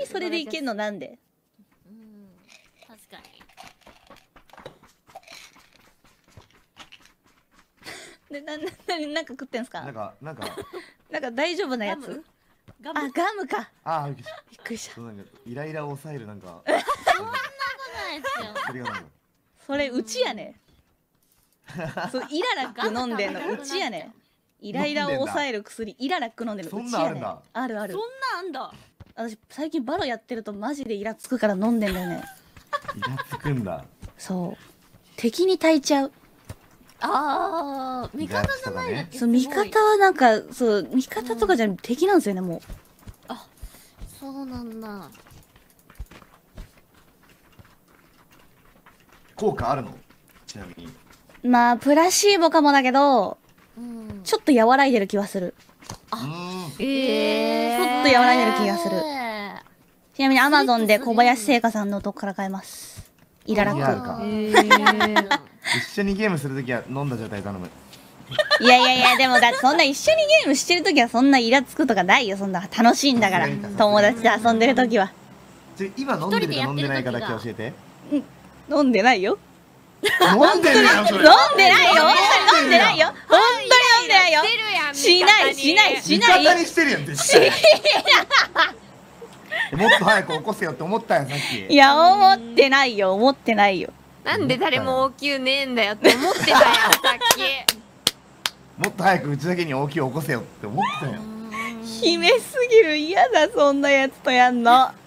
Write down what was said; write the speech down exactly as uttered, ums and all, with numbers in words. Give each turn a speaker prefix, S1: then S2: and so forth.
S1: にそれでいけんのなんで？
S2: うん、確かに。
S1: で、な、な、な、なんか食ってんすか？
S3: なんかなんか
S1: なんか大丈夫なやつ？
S2: ガ
S1: あ、ガムか。
S3: あーびっくりした。
S1: びっくりした。
S3: そうなんかイライラを抑えるなんか
S2: そんなことないですよ。
S3: それがなんか
S1: それうちやね。そう、イララック飲んでんのうちやね。イライラを抑える薬イララック飲んでるのうちやね。あるある。
S2: そんなあんだ。
S1: 私最近バロやってるとマジでイラつくから飲んでんだよね。
S3: イラつくんだ。
S1: そう。敵に焚いちゃう。
S2: ああ、味方じゃないだけ。
S1: そう、味方はなんか、そう、味方とかじゃ敵なんですよね、もう。
S2: あ、そうなんだ。
S3: 効果あるの？ちなみに。
S1: まあ、プラシーボかもだけど、
S2: うん、
S1: ちょっと和らいでる気はする。
S2: あ、
S1: ええー、ちょっと和らいでる気がする。ちなみにアマゾンで小林製菓さんのとこから買えます。イララック。
S3: 一緒にゲームするときは飲んだ状態頼む。
S1: いやいやいや、でもだってそんな一緒にゲームしてるときはそんなイラつくとかないよ。そんな楽しいんだから。友達と遊んでるときは。
S3: 今飲んでるか飲んでないかだけ教えて。
S1: 飲んでないよ。
S3: 飲んでるよそれ。
S1: 飲んでないよ。本当に飲んでないよ。本当に飲んでないよ。しないしないしない。
S3: 味方にしてるやん絶対。もっと早く起こせよって思ったよさっき。
S1: いや思ってないよ思ってないよ。
S4: なんで誰も応急ねえんだよって思ってたよさっき。
S3: もっと早くうちだけに応急起こせよって思ってたよ。
S1: 姫すぎる。嫌だそんなやつとやんの。